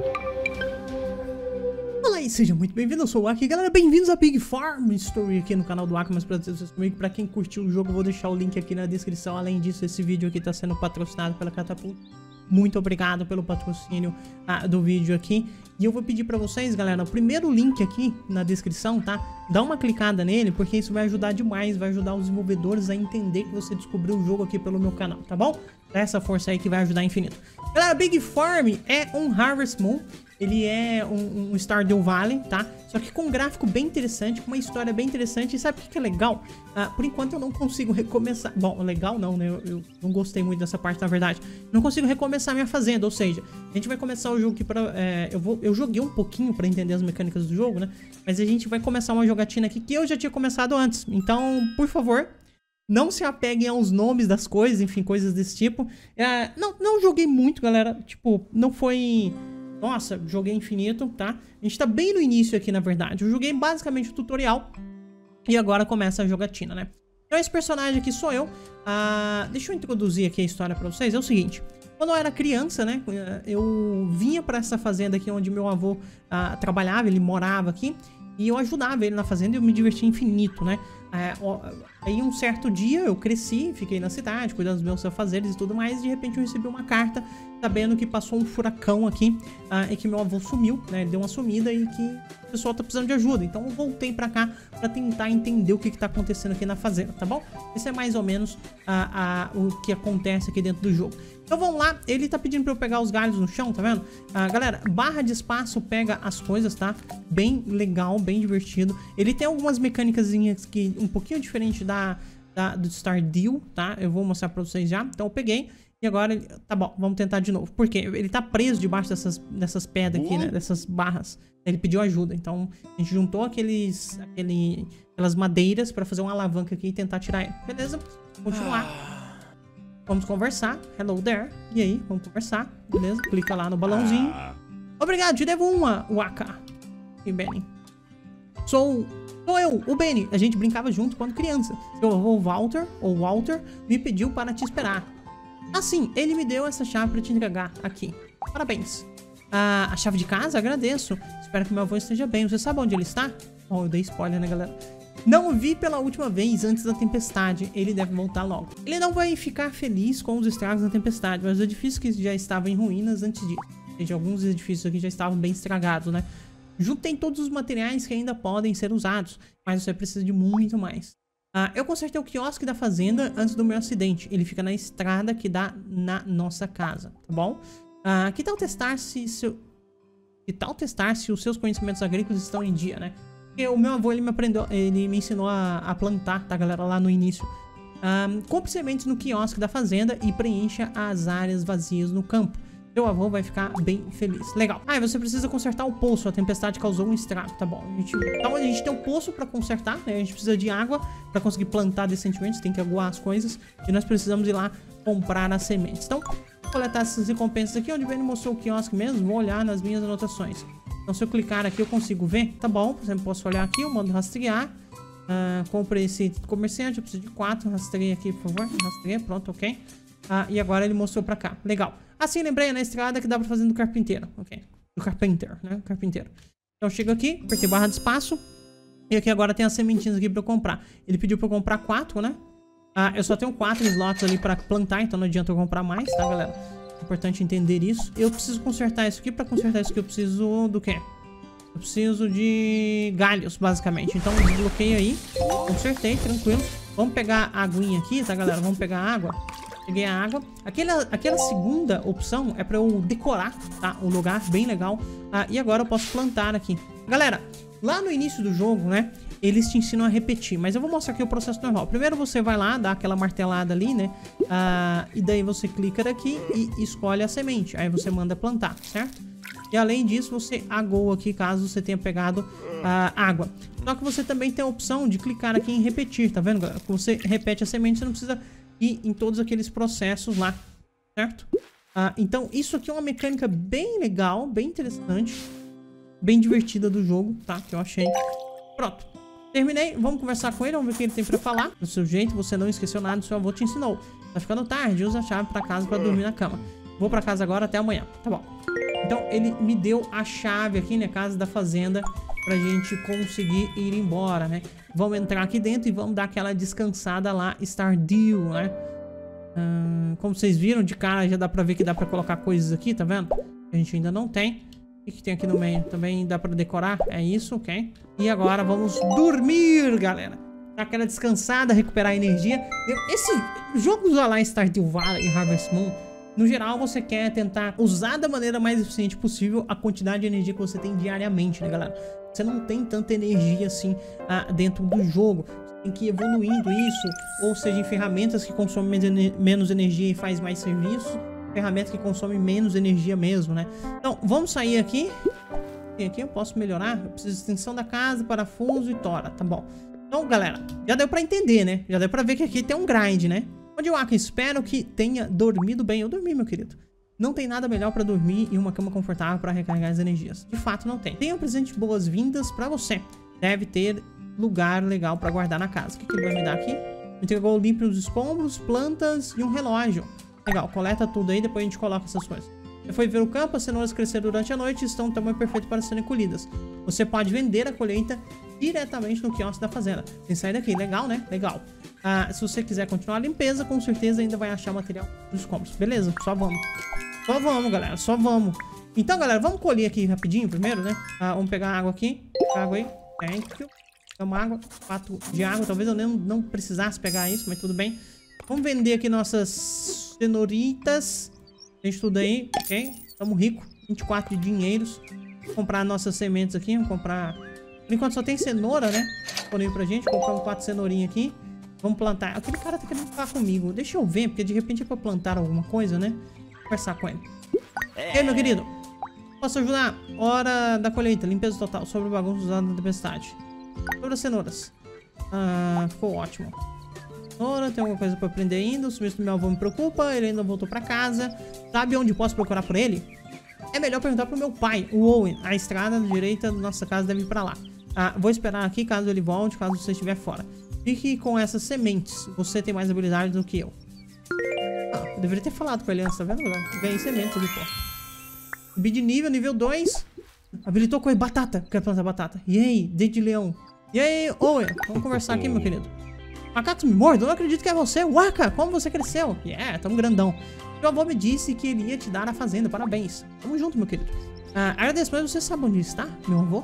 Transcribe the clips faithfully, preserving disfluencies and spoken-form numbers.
Olá e seja muito bem-vindo, eu sou o Aki, galera, bem-vindos a Pig Farm Story aqui no canal do Aki, mas pra vocês comigo, pra quem curtiu o jogo, eu vou deixar o link aqui na descrição. Além disso, esse vídeo aqui tá sendo patrocinado pela Catapult. Muito obrigado pelo patrocínio ah, do vídeo aqui. E eu vou pedir pra vocês, galera, o primeiro link aqui na descrição, tá? Dá uma clicada nele, porque isso vai ajudar demais, vai ajudar os desenvolvedores a entender que você descobriu o jogo aqui pelo meu canal, tá bom? Dá essa força aí que vai ajudar infinito. Galera, Pig Farm é um Harvest Moon. Ele é um, um Stardew Valley, tá? Só que com um gráfico bem interessante, com uma história bem interessante. E sabe o que é legal? Ah, por enquanto eu não consigo recomeçar... Bom, legal não, né? Eu, eu não gostei muito dessa parte, na verdade. Não consigo recomeçar minha fazenda, ou seja, a gente vai começar o jogo aqui pra... É, eu, vou, eu joguei um pouquinho pra entender as mecânicas do jogo, né? Mas a gente vai começar uma jogatina aqui que eu já tinha começado antes. Então, por favor... Não se apeguem aos nomes das coisas, enfim, coisas desse tipo. É, não, não joguei muito, galera. Tipo, não foi... Nossa, joguei infinito, tá? A gente tá bem no início aqui, na verdade. Eu joguei basicamente o tutorial. E agora começa a jogatina, né? Então esse personagem aqui sou eu. Ah, deixa eu introduzir aqui a história pra vocês. É o seguinte... Quando eu era criança, né, eu vinha pra essa fazenda aqui onde meu avô ah, trabalhava, ele morava aqui. E eu ajudava ele na fazenda e eu me divertia infinito, né? É, ó, aí um certo dia eu cresci, fiquei na cidade, cuidando dos meus afazeres e tudo mais. E de repente eu recebi uma carta sabendo que passou um furacão aqui uh, e que meu avô sumiu, né? Ele deu uma sumida e que o pessoal tá precisando de ajuda. Então eu voltei pra cá pra tentar entender o que que tá acontecendo aqui na fazenda, tá bom? Esse é mais ou menos uh, uh, o que acontece aqui dentro do jogo. Então vamos lá, ele tá pedindo pra eu pegar os galhos no chão, tá vendo? Uh, galera, barra de espaço pega as coisas, tá? Bem legal, bem divertido. Ele tem algumas mecânicas que um pouquinho diferente da, da do Stardew, tá? Eu vou mostrar pra vocês já. Então eu peguei e agora, ele, tá bom, vamos tentar de novo. Por quê? Ele tá preso debaixo dessas, dessas pedras aqui, né? Dessas barras. Ele pediu ajuda, então a gente juntou aqueles, aquele, aquelas madeiras pra fazer uma alavanca aqui e tentar tirar ele. Beleza, continuar. Vamos conversar. Hello there. E aí, vamos conversar. Beleza, clica lá no balãozinho. Obrigado, te devo uma, Waka. E Benny. Sou... Sou eu, o Benny. A gente brincava junto quando criança. Seu avô Walter, ou Walter, me pediu para te esperar. Assim, ele me deu essa chave para te entregar aqui. Parabéns. Ah, a chave de casa? Agradeço. Espero que meu avô esteja bem. Você sabe onde ele está? Oh, eu dei spoiler, né, galera? Não o vi pela última vez antes da tempestade. Ele deve voltar logo. Ele não vai ficar feliz com os estragos da tempestade, mas os edifícios que já estavam em ruínas antes disso. Ou seja, alguns edifícios aqui já estavam bem estragados, né? Juntem todos os materiais que ainda podem ser usados, mas você precisa de muito mais. Ah, eu consertei o quiosque da fazenda antes do meu acidente. Ele fica na estrada que dá na nossa casa, tá bom? Ah, que tal testar se seu... que tal testar se os seus conhecimentos agrícolas estão em dia, né? Porque o meu avô, ele me aprendeu, ele me ensinou a, a plantar, tá, galera, lá no início. Ah, compre sementes no quiosque da fazenda e preencha as áreas vazias no campo. Seu avô vai ficar bem feliz. Legal. Ah, e você precisa consertar o poço. A tempestade causou um estrago. Tá bom. A gente, então a gente tem um poço pra consertar, né? A gente precisa de água pra conseguir plantar decentemente. Você tem que aguar as coisas. E nós precisamos ir lá comprar as sementes. Então, vou coletar essas recompensas aqui. Onde ele mostrou o quiosque mesmo. Vou olhar nas minhas anotações. Então, se eu clicar aqui, eu consigo ver. Tá bom. Por exemplo, posso olhar aqui. Eu mando rastrear. Uh, comprei esse comerciante. Eu preciso de quatro. Rastreia aqui, por favor. Rastreia. Pronto, ok. Uh, e agora ele mostrou pra cá. Legal. Assim, lembrei na estrada que dá pra fazer do carpinteiro. Ok. Do carpenter, né? Carpinteiro. Então, eu chego aqui, apertei barra de espaço. E aqui agora tem as sementinhas aqui pra eu comprar. Ele pediu pra eu comprar quatro, né? Ah, eu só tenho quatro slots ali pra plantar, então não adianta eu comprar mais, tá, galera? É importante entender isso. Eu preciso consertar isso aqui. Pra consertar isso aqui, eu preciso do quê? Eu preciso de galhos, basicamente. Então, eu desbloqueei aí. Consertei, tranquilo. Vamos pegar a aguinha aqui, tá, galera? Vamos pegar a água. Peguei a água. Aquela, aquela segunda opção é pra eu decorar, tá? O lugar, bem legal. Ah, e agora eu posso plantar aqui. Galera, lá no início do jogo, né? Eles te ensinam a repetir. Mas eu vou mostrar aqui o processo normal. Primeiro você vai lá, dá aquela martelada ali, né? Ah, e daí você clica aqui e escolhe a semente. Aí você manda plantar, certo? E além disso, você agoa aqui caso você tenha pegado a água. Só que você também tem a opção de clicar aqui em repetir, tá vendo, galera? Quando você repete a semente, você não precisa... e em todos aqueles processos lá, certo? Ah, então, isso aqui é uma mecânica bem legal, bem interessante, bem divertida do jogo, tá? Que eu achei. Pronto. Terminei. Vamos conversar com ele, vamos ver o que ele tem pra falar. Do seu jeito, você não esqueceu nada, seu avô te ensinou. Tá ficando tarde, usa a chave pra casa pra dormir na cama. Vou pra casa agora, até amanhã. Tá bom. Então ele me deu a chave aqui na casa da fazenda pra gente conseguir ir embora, né? Vamos entrar aqui dentro e vamos dar aquela descansada lá, Stardew, né? Hum, como vocês viram, de cara já dá pra ver que dá pra colocar coisas aqui, tá vendo? A gente ainda não tem. O que, que tem aqui no meio? Também dá pra decorar? É isso, ok? E agora vamos dormir, galera. Dar aquela descansada, recuperar a energia. Esse jogo lá, Stardew Valley e Harvest Moon, no geral você quer tentar usar da maneira mais eficiente possível a quantidade de energia que você tem diariamente, né, galera? Você não tem tanta energia assim ah, dentro do jogo. Você tem que ir evoluindo isso, ou seja, em ferramentas que consomem menos energia e faz mais serviço. Ferramentas que consomem menos energia mesmo, né? Então, vamos sair aqui. Tem aqui, eu posso melhorar. Eu preciso de extensão da casa, parafuso e tora, tá bom. Então, galera, já deu pra entender, né? Já deu pra ver que aqui tem um grind, né? Onde eu Aka, espero que tenha dormido bem. Eu dormi, meu querido. Não tem nada melhor pra dormir e uma cama confortável pra recarregar as energias. De fato, não tem. Tem um presente de boas-vindas pra você. Deve ter lugar legal pra guardar na casa. O que, que ele vai me dar aqui? Entregou limpo os escombros, plantas e um relógio. Legal, coleta tudo aí, depois a gente coloca essas coisas. Você foi ver o campo, as cenouras cresceram durante a noite e estão no tamanho perfeito para serem colhidas. Você pode vender a colheita diretamente no quiosque da fazenda. Tem saída aqui, legal, né? Legal. Ah, se você quiser continuar a limpeza, com certeza ainda vai achar material dos escombros. Beleza, só vamos. Só vamos, galera, só vamos. Então, galera, vamos colher aqui rapidinho primeiro, né? Ah, vamos pegar água aqui. Água aí. Thank you. Toma água. Quatro de água. Talvez eu nem, não precisasse pegar isso, mas tudo bem. Vamos vender aqui nossas cenouritas. Tem tudo aí, ok? Tamo rico. vinte e quatro de dinheiros. Vou comprar nossas sementes aqui. Vamos comprar... Por enquanto só tem cenoura, né? Disponível pra gente. Compramos quatro cenourinhas aqui. Vamos plantar. Aquele cara tá querendo falar comigo. Deixa eu ver, porque de repente é pra plantar alguma coisa, né? Vou conversar com ele. Ei, meu querido. Posso ajudar? Hora da colheita. Limpeza total. Sobre o bagunço usado na tempestade. Sobre as cenouras. Ah, ficou ótimo. Tem alguma coisa pra aprender ainda. O sumiço do meu avô me preocupa. Ele ainda voltou pra casa. Sabe onde posso procurar por ele? É melhor perguntar pro meu pai, o Owen. A estrada direita da nossa casa deve ir pra lá. Ah, vou esperar aqui caso ele volte, caso você estiver fora. Fique com essas sementes. Você tem mais habilidade do que eu. Ah, eu deveria ter falado com ele antes, tá vendo? Ganhei sementes ali, pô. Subi de nível, nível dois. Habilitou com batata. Quero plantar batata. E aí, dedo de leão. E aí, Owen. Vamos conversar aqui, meu querido. Macacos me mordam, eu não acredito que é você. Waka, como você cresceu? Yeah, tamo grandão. Meu avô me disse que ele ia te dar a fazenda, parabéns. Tamo junto, meu querido. Ah, agradeço, mas você sabe onde está, meu avô?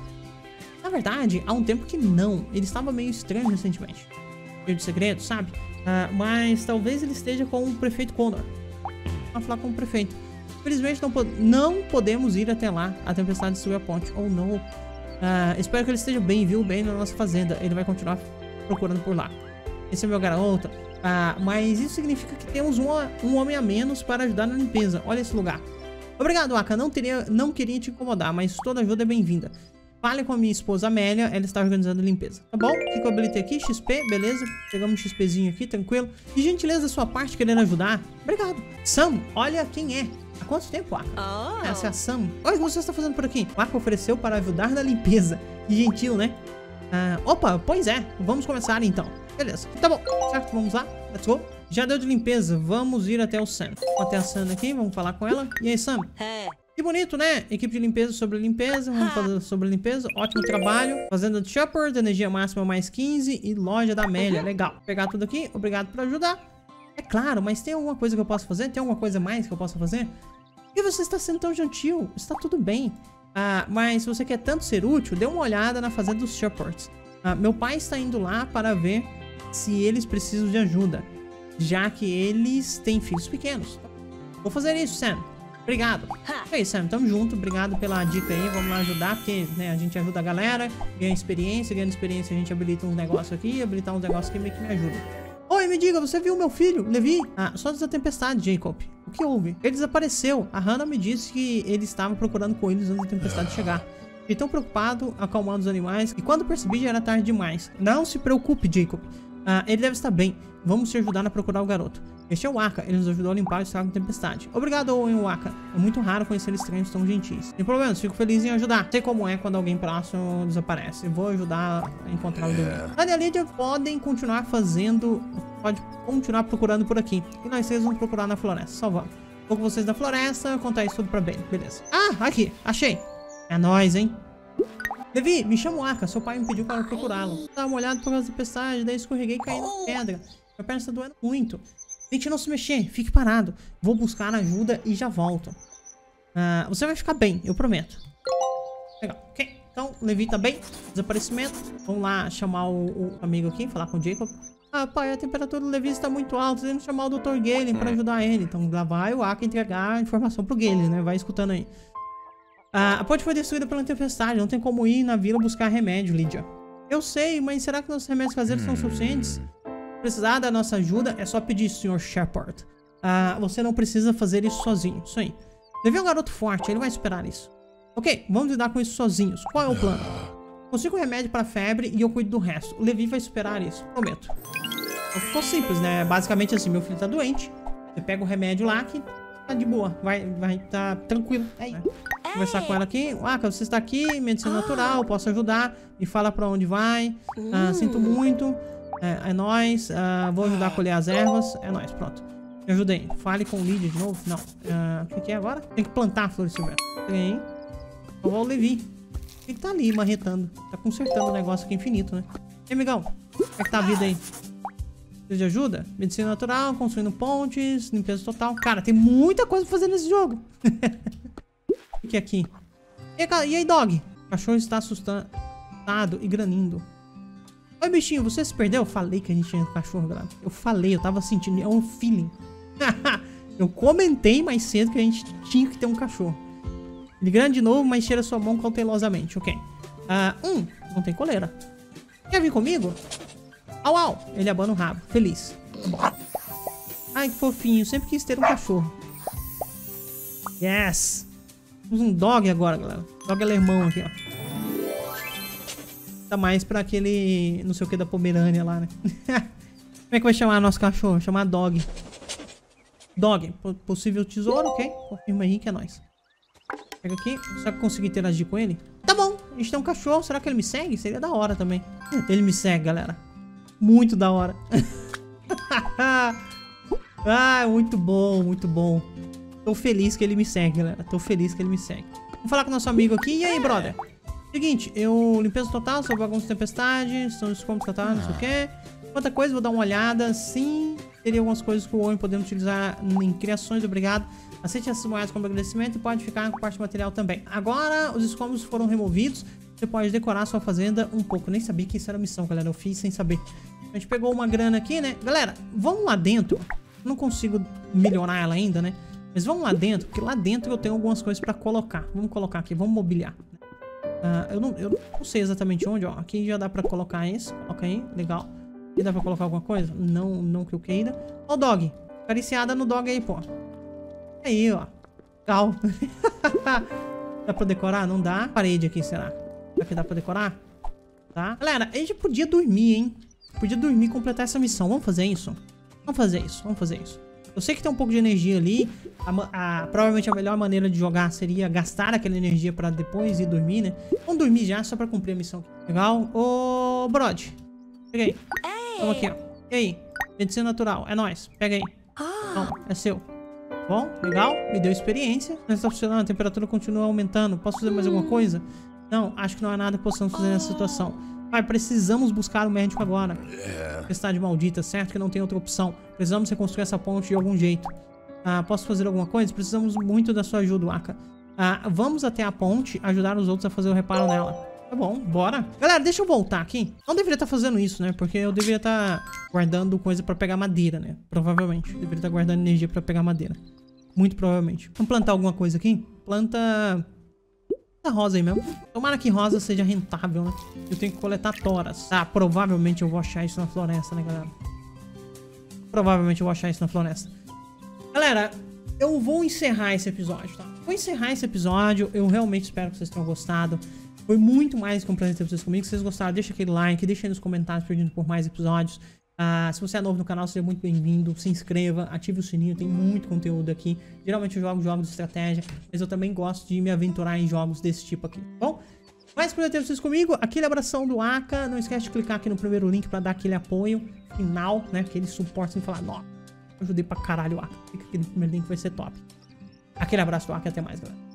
Na verdade, há um tempo que não. Ele estava meio estranho recentemente. Cheio de segredo, sabe? Ah, mas talvez ele esteja com o prefeito Condor. Vamos falar com o prefeito. Infelizmente não, po não podemos ir até lá. A tempestade destruiu a ponte. Oh, não. Ah, espero que ele esteja bem, viu? Bem na nossa fazenda. Ele vai continuar procurando por lá. Esse é meu garoto. Ah, mas isso significa que temos um, um homem a menos para ajudar na limpeza. Olha esse lugar. Obrigado, Aka. Não, teria, não queria te incomodar, mas toda ajuda é bem-vinda. Fale com a minha esposa Amélia, ela está organizando a limpeza. Tá bom? O que eu habilitei aqui? X P, beleza. Pegamos um XPzinho aqui, tranquilo. De gentileza da sua parte, querendo ajudar. Obrigado. Sam, olha quem é. Há quanto tempo, Aka? Oh. Essa é a Sam. Olha o que você está fazendo por aqui. O Aka ofereceu para ajudar na limpeza. Que gentil, né? Ah, opa, pois é. Vamos começar então. Beleza. Tá bom. Certo, vamos lá. Let's go. Já deu de limpeza. Vamos ir até o Sam. Vamos até a Sam aqui. Vamos falar com ela. E aí, Sam? É. Que bonito, né? Equipe de limpeza sobre limpeza. Vamos fazer sobre limpeza. Ótimo trabalho. Fazenda de Shepherd. Energia máxima mais quinze. E loja da Amélia. Legal. Vou pegar tudo aqui. Obrigado por ajudar. É claro, mas tem alguma coisa que eu possa fazer? Tem alguma coisa mais que eu possa fazer? E você está sendo tão gentil. Está tudo bem. Ah, mas se você quer tanto ser útil, dê uma olhada na fazenda dos Shepherds. Ah, meu pai está indo lá para ver se eles precisam de ajuda, já que eles têm filhos pequenos. Vou fazer isso, Sam. Obrigado. É isso, Sam. Tamo junto. Obrigado pela dica aí. Vamos lá ajudar, porque né, a gente ajuda a galera, ganha experiência. Ganhando experiência, a gente habilita uns negócios aqui. Habilitar uns negócios que meio que me ajudam. Oi, me diga, você viu meu filho, Levi? Ah, só antes da tempestade, Jacob. O que houve? Ele desapareceu. A Hannah me disse que ele estava procurando coelhos antes da tempestade chegar. Fiquei tão preocupado, acalmando os animais, e quando percebi já era tarde demais. Não se preocupe, Jacob. Ah, ele deve estar bem. Vamos te ajudar a procurar o garoto. Este é o Aka. Ele nos ajudou a limpar o estrago da tempestade. Obrigado, Owen Aka. É muito raro conhecer estranhos tão gentis. Sem problemas, fico feliz em ajudar. Sei como é quando alguém próximo desaparece. Vou ajudar a encontrar o Levi. Tânia e a Lídia podem continuar fazendo... Pode continuar procurando por aqui. E nós três vamos procurar na floresta. Só vamos. Vou com vocês na floresta, contar isso tudo pra Ben. Beleza. Ah, aqui. Achei. É nóis, hein? Levi, me chama o Aka. Seu pai me pediu para procurá-lo. Dá uma olhada por causa da tempestade, daí escorreguei e caí na pedra. Minha perna está doendo muito. Tente não se mexer, fique parado. Vou buscar ajuda e já volto. Ah, você vai ficar bem, eu prometo. Legal, ok. Então, Levi tá bem. Desaparecimento. Vamos lá chamar o, o amigo aqui, falar com o Jacob. Ah, pai, a temperatura do Levi está muito alta. Temos que chamar o doutor Galen para ajudar ele. Então lá vai o Aka entregar a informação pro Galen, né? Vai escutando aí. Ah, a ponte foi destruída pela tempestade. Não tem como ir na vila buscar remédio, Lydia. Eu sei, mas será que nossos remédios caseiros são suficientes? Se precisar da nossa ajuda, é só pedir, senhor Shepard. Ah, você não precisa fazer isso sozinho. Isso aí. Levi é um garoto forte, ele vai esperar isso. Ok, vamos lidar com isso sozinhos. Qual é o plano? Consigo um remédio para febre e eu cuido do resto. O Levi vai superar isso, prometo. Então, ficou simples, né? Basicamente assim, meu filho tá doente. Você pega o remédio lá que tá de boa. Vai, vai tá tranquilo. É isso. Conversar com ela aqui. Ah, você está aqui, medicina natural, posso ajudar. Me fala pra onde vai. Ah, sinto muito. É, é nóis. Ah, vou ajudar a colher as ervas. É nóis, pronto. Me ajudei. Fale com o Lydia de novo. Não. Ah, o que, que é agora? Tem que plantar a flor silvestre. Tem. Eu vou o Levi. Ele tá ali marretando. Tá consertando o negócio aqui infinito, né? E aí, amigão? Como é que tá a vida aí? Precisa de ajuda? Medicina natural, construindo pontes, limpeza total. Cara, tem muita coisa pra fazer nesse jogo. O que é aqui? E aí, e aí, dog? O cachorro está assustado e granindo. Oi, bichinho, você se perdeu? Eu falei que a gente tinha um cachorro, galera. Eu falei, eu tava sentindo. É um feeling. Eu comentei mais cedo que a gente tinha que ter um cachorro. Ele grande de novo, mas cheira sua mão cautelosamente. Ok. Uh, hum, não tem coleira. Quer vir comigo? Au, au. Ele abana o rabo. Feliz. Tá bom. Ai, que fofinho. Sempre quis ter um cachorro. Yes. Temos um dog agora, galera. Dog alemão aqui, ó. Tá mais pra aquele... não sei o que da Pomerânia lá, né? Como é que vai chamar nosso cachorro? Chamar dog. Dog. Possível tesouro, ok? Confirma aí que é nóis. Pega aqui. Será que eu consegui interagir com ele? Tá bom. A gente tem um cachorro. Será que ele me segue? Seria da hora também. Ele me segue, galera. Muito da hora. Ah, muito bom, muito bom. Tô feliz que ele me segue, galera. Tô feliz que ele me segue. Vamos falar com o nosso amigo aqui. E aí, brother? Seguinte, eu... limpeza total, sobre algumas tempestades. São os como tratar, não sei o que. Outra coisa, vou dar uma olhada. Sim, teria algumas coisas que o homem podemos utilizar em criações. Obrigado. Aceite essas moedas como agradecimento e pode ficar com parte material também. Agora, os escombros foram removidos. Você pode decorar sua fazenda um pouco. Nem sabia que isso era missão, galera. Eu fiz sem saber. A gente pegou uma grana aqui, né? Galera, vamos lá dentro. Não consigo melhorar ela ainda, né? Mas vamos lá dentro, porque lá dentro eu tenho algumas coisas pra colocar. Vamos colocar aqui, vamos mobiliar. Uh, eu, não, eu não sei exatamente onde, ó. Aqui já dá pra colocar esse. Coloca aí, legal. E dá pra colocar alguma coisa? Não, não que eu queira. Ó o dog. Acariciada no dog aí, pô. Aí, ó. Legal. Dá pra decorar? Não dá. Parede aqui, será? Será que dá pra decorar? Tá. Galera, a gente podia dormir, hein? Podia dormir e completar essa missão. Vamos fazer isso? Vamos fazer isso, vamos fazer isso. Eu sei que tem um pouco de energia ali. A, a, provavelmente a melhor maneira de jogar seria gastar aquela energia pra depois ir dormir, né? Vamos dormir já, só pra cumprir a missão. Legal. Ô, Brod. Pega aí. Toma aqui, ó. E aí? Medicina natural. É nóis. Pega aí. Bom, é seu. Bom, legal. Me deu experiência. Não está funcionando. A temperatura continua aumentando. Posso fazer mais alguma coisa? Não, acho que não há nada que possamos fazer nessa situação. Pai, precisamos buscar o médico agora. Tempestade maldita, certo que não tem outra opção. Precisamos reconstruir essa ponte de algum jeito. Ah, posso fazer alguma coisa? Precisamos muito da sua ajuda, Aka. Ah, vamos até a ponte ajudar os outros a fazer o reparo nela. Tá bom, bora. Galera, deixa eu voltar aqui. Não deveria estar fazendo isso, né? Porque eu deveria estar guardando coisa pra pegar madeira, né? Provavelmente. Eu deveria estar guardando energia pra pegar madeira. Muito provavelmente. Vamos plantar alguma coisa aqui? Planta... rosa aí mesmo. Tomara que rosa seja rentável, né? Eu tenho que coletar toras. Ah, provavelmente eu vou achar isso na floresta, né, galera? Provavelmente eu vou achar isso na floresta. Galera, eu vou encerrar esse episódio, tá? Vou encerrar esse episódio. Eu realmente espero que vocês tenham gostado. Foi muito mais que um prazer ter vocês comigo. Se vocês gostaram, deixa aquele like, deixa aí nos comentários pedindo por mais episódios. Ah, se você é novo no canal, seja muito bem-vindo. Se inscreva, ative o sininho, tem muito conteúdo aqui. Geralmente eu jogo jogos de estratégia, mas eu também gosto de me aventurar em jogos desse tipo aqui, tá bom? Mais prazer ter vocês comigo. Aquele abração do Aka. Não esquece de clicar aqui no primeiro link pra dar aquele apoio final, né? Aquele suporte sem falar, nossa, ajudei pra caralho o Aka. Fica aqui no primeiro link, vai ser top. Aquele abraço do Aki, até mais, galera.